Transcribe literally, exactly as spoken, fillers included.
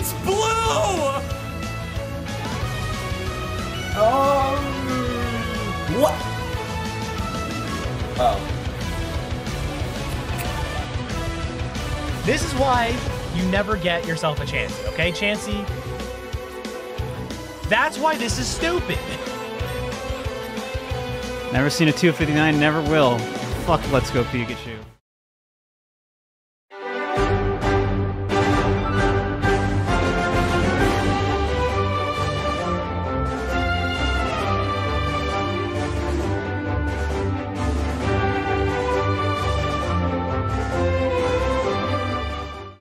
It's blue! Oh. What? Oh. This is why you never get yourself a Chansey, okay, Chansey? That's why this is stupid. Never seen a two fifty-nine, never will. Fuck Let's Go Pikachu.